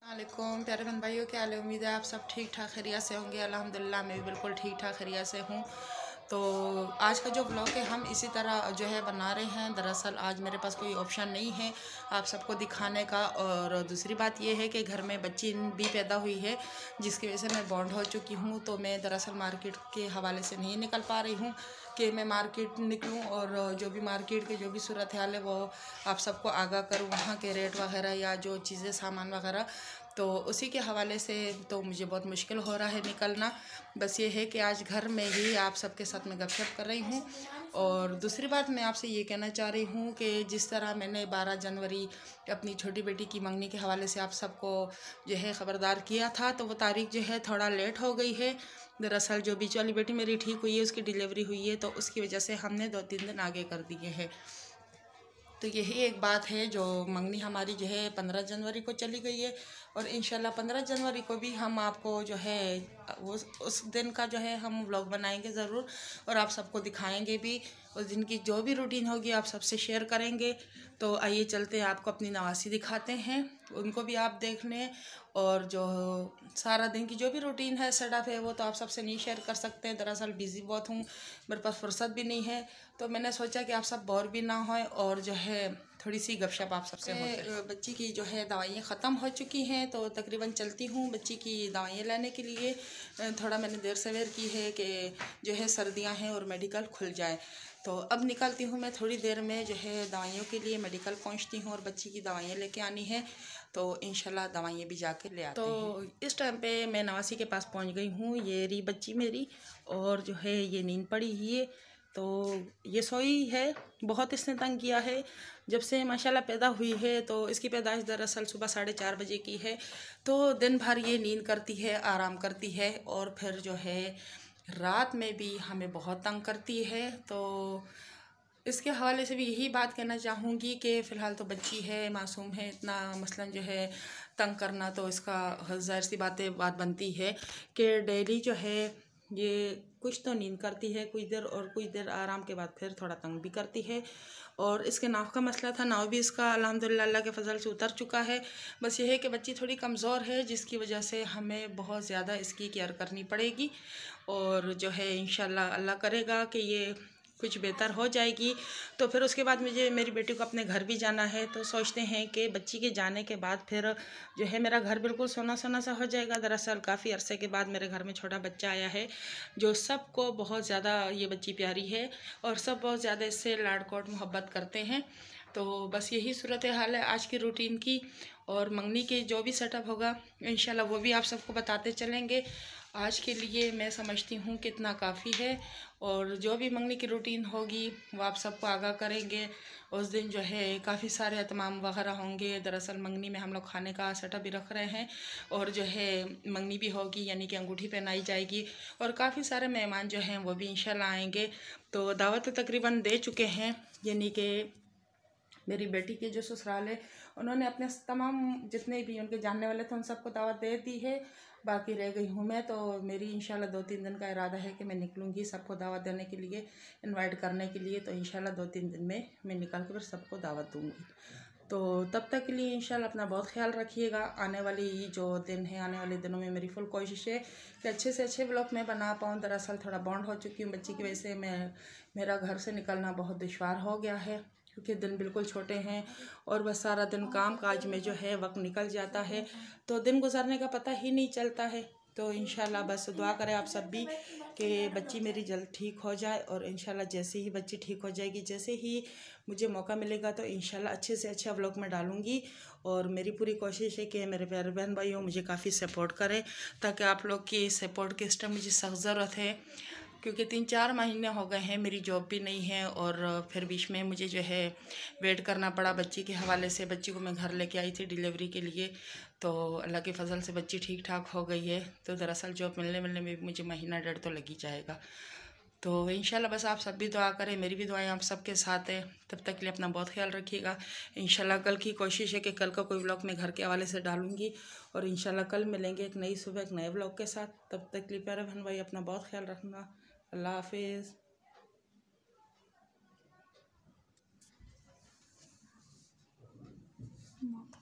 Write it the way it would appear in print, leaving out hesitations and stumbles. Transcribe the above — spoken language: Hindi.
वालेकुम प्यारे बहन भाइयों, क्या हाल है। उम्मीद है आप सब ठीक ठाक खैरियत से होंगे। अल्हम्दुलिल्लाह मैं भी बिल्कुल ठीक ठाक खैरियत से हूँ। तो आज का जो ब्लॉग है हम इसी तरह जो है बना रहे हैं। दरअसल आज मेरे पास कोई ऑप्शन नहीं है आप सबको दिखाने का, और दूसरी बात यह है कि घर में बच्ची भी पैदा हुई है जिसकी वजह से मैं बॉन्ड हो चुकी हूँ। तो मैं दरअसल मार्केट के हवाले से नहीं निकल पा रही हूँ कि मैं मार्केट निकलूँ और जो भी मार्केट की जो भी सूरत हाल है वो आप सबको आगाह करूँ, वहाँ के रेट वगैरह या जो चीज़ें सामान वगैरह। तो उसी के हवाले से तो मुझे बहुत मुश्किल हो रहा है निकलना। बस ये है कि आज घर में ही आप सबके साथ में गपशप कर रही हूँ। और दूसरी बात मैं आपसे ये कहना चाह रही हूँ कि जिस तरह मैंने 12 जनवरी अपनी छोटी बेटी की मंगनी के हवाले से आप सबको जो है ख़बरदार किया था, तो वो तारीख जो है थोड़ा लेट हो गई है। दरअसल जो बीच वाली बेटी मेरी ठीक हुई है, उसकी डिलीवरी हुई है, तो उसकी वजह से हमने 2-3 दिन आगे कर दिए हैं। तो यही एक बात है, जो मंगनी हमारी जो है 15 जनवरी को चली गई है, और इंशाल्लाह 15 जनवरी को भी हम आपको जो है वो उस दिन का जो है हम व्लॉग बनाएंगे ज़रूर, और आप सबको दिखाएंगे भी। उस दिन की जो भी रूटीन होगी आप सबसे शेयर करेंगे। तो आइए चलते हैं, आपको अपनी नवासी दिखाते हैं, उनको भी आप देख लें। और जो सारा दिन की जो भी रूटीन है सेटअप है वो तो आप सबसे नहीं शेयर कर सकते हैं। दरअसल बिज़ी बहुत हूँ, मेरे पास फुर्सत भी नहीं है। तो मैंने सोचा कि आप सब बोर भी ना होए और जो है थोड़ी सी गपशप आप सबसे हो जाए। बच्ची की जो है दवाइयाँ ख़त्म हो चुकी हैं, तो तकरीबन चलती हूँ बच्ची की दवाइयाँ लेने के लिए। थोड़ा मैंने देर सवेर की है कि जो है सर्दियाँ हैं और मेडिकल खुल जाए। तो अब निकलती हूँ मैं थोड़ी देर में, जो है दवाइयों के लिए मेडिकल पहुँचती हूँ और बच्ची की दवाइयाँ लेके आनी है। तो इंशाल्लाह दवाइयाँ भी जाके ले आते हैं। तो इस टाइम पे मैं नवासी के पास पहुँच गई हूँ। ये रही बच्ची मेरी, और जो है ये नींद पड़ी ही है। तो ये सोई है, बहुत इसने तंग किया है जब से माशाल्लाह पैदा हुई है। तो इसकी पैदाइश दरअसल सुबह 4:30 बजे की है। तो दिन भर ये नींद करती है, आराम करती है, और फिर जो है रात में भी हमें बहुत तंग करती है। तो इसके हवाले से भी यही बात कहना चाहूँगी कि फ़िलहाल तो बच्ची है, मासूम है, इतना मसलन जो है तंग करना तो इसका ज़ाहिर सी बात बनती है कि डेली जो है ये कुछ तो नींद करती है कुछ देर, और कुछ देर आराम के बाद फिर थोड़ा तंग भी करती है। और इसके नाव का मसला था, नाव भी इसका अल्हम्दुलिल्लाह अल्लाह के फजल से उतर चुका है। बस ये है कि बच्ची थोड़ी कमज़ोर है, जिसकी वजह से हमें बहुत ज़्यादा इसकी केयर करनी पड़ेगी। और जो है इंशाल्लाह अल्लाह करेगा कि ये कुछ बेहतर हो जाएगी। तो फिर उसके बाद मुझे मेरी बेटी को अपने घर भी जाना है। तो सोचते हैं कि बच्ची के जाने के बाद फिर जो है मेरा घर बिल्कुल सोना सोना सा हो जाएगा। दरअसल काफ़ी अरसे के बाद मेरे घर में छोटा बच्चा आया है, जो सबको बहुत ज़्यादा ये बच्ची प्यारी है, और सब बहुत ज़्यादा इससे लाड कोट मोहब्बत करते हैं। तो बस यही सूरत हाल है आज की रूटीन की। और मंगनी के जो भी सेटअप होगा इंशाल्लाह वो भी आप सबको बताते चलेंगे। आज के लिए मैं समझती हूँ कि इतना काफ़ी है, और जो भी मंगनी की रूटीन होगी वो आप सबको आगाह करेंगे। उस दिन जो है काफ़ी सारे एहतमाम वगैरह होंगे। दरअसल मंगनी में हम लोग खाने का सेटअप भी रख रहे हैं, और जो है मंगनी भी होगी, यानी कि अंगूठी पहनाई जाएगी, और काफ़ी सारे मेहमान जो हैं वो भी इंशाल्लाह आएंगे। तो दावत तकरीबन दे चुके हैं, यानी कि मेरी बेटी के जो ससुराल है उन्होंने अपने तमाम जितने भी उनके जानने वाले थे उन सबको दावत दे दी है। बाकी रह गई हूँ मैं। तो मेरी इंशाल्लाह 2-3 दिन का इरादा है कि मैं निकलूँगी सबको दावत देने के लिए, इनवाइट करने के लिए। तो इंशाल्लाह 2-3 दिन में मैं निकल के फिर सबको दावत दूँगी। तो तब तक के लिए इंशाल्लाह अपना बहुत ख्याल रखिएगा। आने वाली जो दिन है, आने वाले दिनों में मेरी फुल कोशिश है कि अच्छे से अच्छे ब्लॉग मैं बना पाऊँ। दरअसल थोड़ा बॉन्ड हो चुकी हूँ बच्ची की वजह से, मेरा घर से निकलना बहुत दुश्वार हो गया है, क्योंकि दिन बिल्कुल छोटे हैं और बस सारा दिन काम काज में जो है वक्त निकल जाता है, तो दिन गुजरने का पता ही नहीं चलता है। तो इंशाल्लाह बस दुआ करें आप सब भी कि बच्ची मेरी जल्द ठीक हो जाए, और इंशाल्लाह जैसे ही बच्ची ठीक हो जाएगी, जैसे ही मुझे मौका मिलेगा तो इंशाल्लाह अच्छे से अच्छा व्लॉग में डालूँगी। और मेरी पूरी कोशिश है कि मेरे प्यारे बहन भाइयों मुझे काफ़ी सपोर्ट करें, ताकि आप लोग की सपोर्ट की इस टाइम मुझे सख्त ज़रूरत है, क्योंकि 3-4 महीने हो गए हैं मेरी जॉब भी नहीं है, और फिर बीच में मुझे जो है वेट करना पड़ा बच्ची के हवाले से। बच्ची को मैं घर लेके आई थी डिलीवरी के लिए, तो अल्लाह के फजल से बच्ची ठीक ठाक हो गई है। तो दरअसल जॉब मिलने में भी मुझे महीना डेढ़ तो लग ही जाएगा। तो इंशाल्लाह बस आप सब भी दुआ करें, मेरी भी दुआएं आप सबके साथ है। तब तक के लिए अपना बहुत ख्याल रखिएगा। इंशाल्लाह कल की कोशिश है कि कल का कोई ब्लॉग मैं घर के हवाले से डालूँगी, और इंशाल्लाह कल मिलेंगे एक नई सुबह एक नए ब्लॉग के साथ। तब तक के लिए प्यारे बहन भाई अपना बहुत ख्याल रखना। अल्लाह हाफिज़।